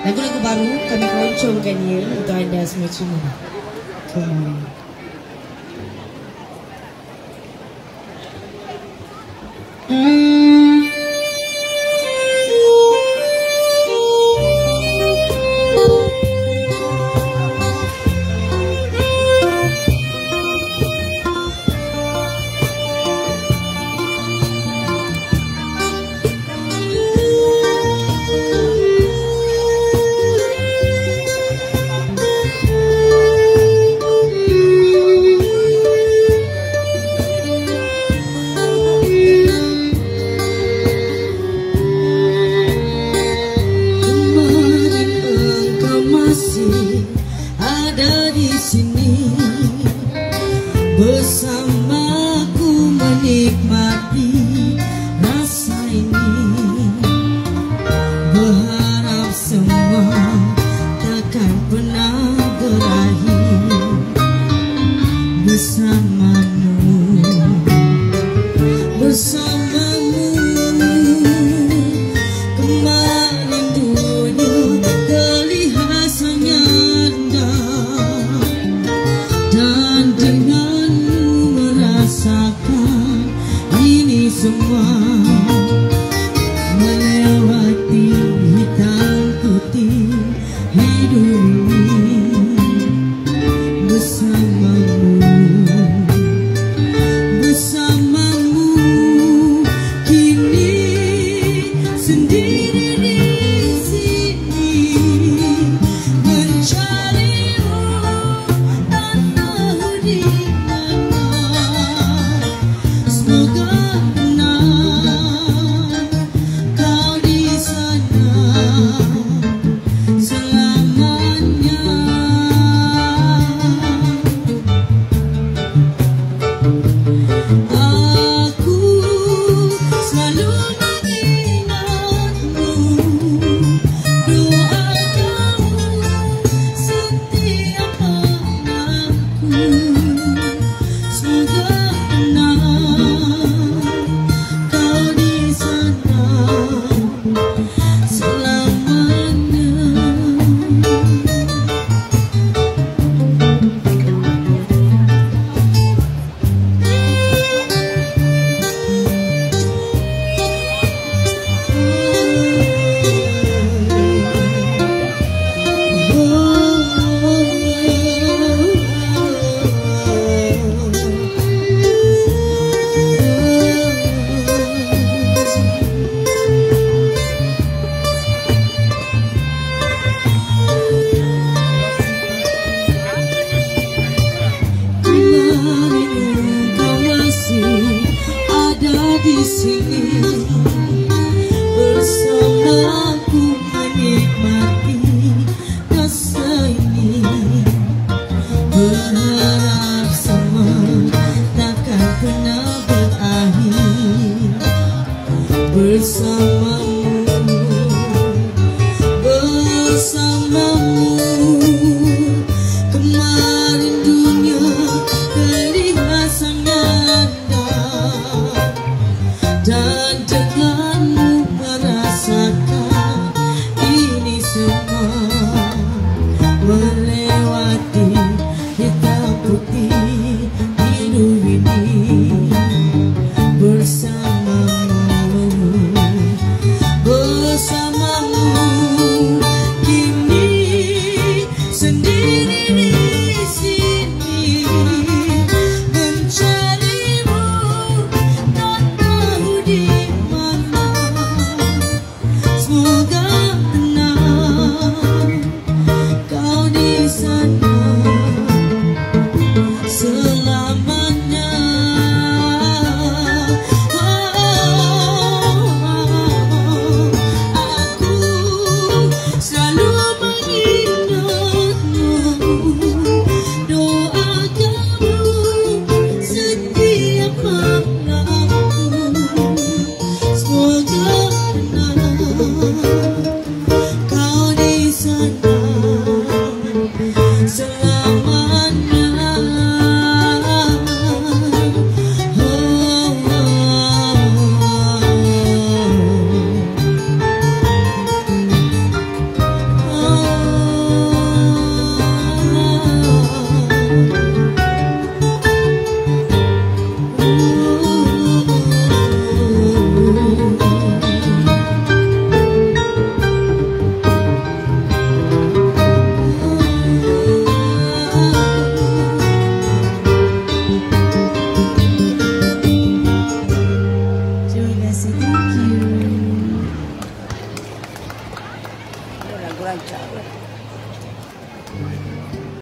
Lagu-lagu baru kami keroncongkan dia untuk anda semua semua. Ada di sini bersamaku menikmati rasa ini, berharap semua takkan pernah berakhir bersamamu, bersamamu. Kemarin dunia terlihat sangat indah, dan denganmu merasakan ini semua, melewati hitam putih hidup ini bersamamu, bersamamu. Kini sendiri di sini mencarimu, tak tahu di mana. Semoga benar kau di sana selamanya. Aku selalu mengingatmu, doa kamu setiap malamku. Semoga benar kau di sana selamanya. Di sini bersamaku menikmati rasa ini, berharap semua takkan pernah berakhir bersamamu, bersamamu. Kemarin dunia terlihat sangat indah, dan denganmu merasakan ini semua. insyaAllah.